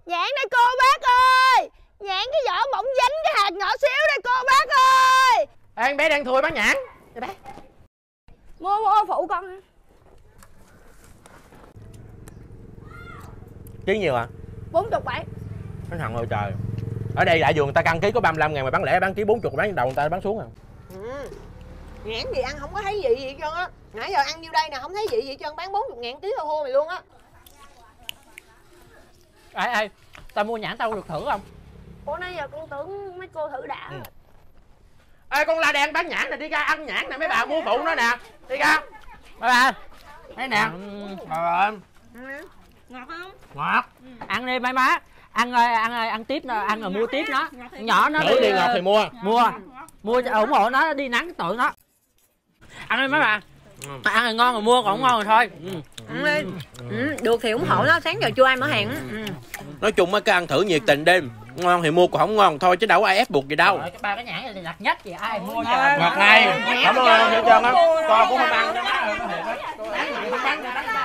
Nhãn đây cô bác ơi. Nhãn cái vỏ mỏng dính cái hạt nhỏ xíu đây cô bác ơi. Ê, con bé đang thui bán nhãn. Mua phụ con. Ký nhiêu à? 40 vậy. Cái thằng ơi trời. Ở đây đại vườn người ta cân ký có 35.000 mà bán lẻ bán ký 40, bán đầu người ta bán xuống à. Nhãn gì ăn không có thấy vị gì hết trơn á. Nãy giờ ăn nhiêu đây nè không thấy vị gì hết trơn, bán 40.000 ký tao thua mày luôn á. Ê, tao mua nhãn tao được thử không? Ủa nãy giờ con tưởng mấy cô thử đã. Ê, con La Đen bán nhãn nè, đi ra ăn nhãn nè mấy bà mua phụ nó nè. Đi ra. Ba đây nè. Rồi. Ngọt không? Ngọt. Ăn đi mấy má. Ăn tiếp nó, ăn rồi mua tiếp nó. Nhỏ nó Thử đi ngọt thì mua. Mua ủng hộ nó đi nắng tụi nó. Ăn đi mấy bà. Ăn rồi ngon rồi mua, còn không ngon rồi thôi. Ăn đi. Được thì ủng hộ nó, sáng giờ chưa ai mở hàng á. Nói chung á, cái ăn thử nhiệt tình đi. Ngon thì mua, còn không ngon thôi chứ đâu có ai ép buộc gì đâu. Ba cái nhãn này thì đặc nhất gì ai mua cho. Ngọt này. Cảm ơn hết trơn á. Con cũng không ăn cho má.